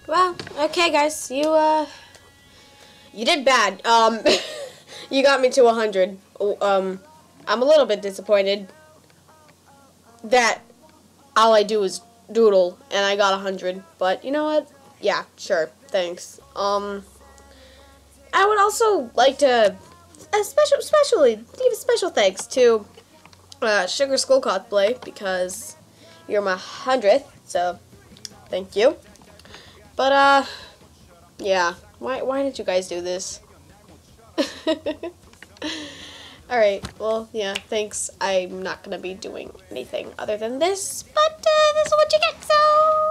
Well, okay, guys, you did bad. You got me to 100. I'm a little bit disappointed that all I do is doodle and I got 100. But you know what? Yeah, sure. Thanks. I would also like to especially give a special thanks to Sugar Skull Cosplay because you're my 100th. So thank you. But yeah. Why did you guys do this? Alright, well, yeah, thanks. I'm not gonna be doing anything other than this, but this is what you get, so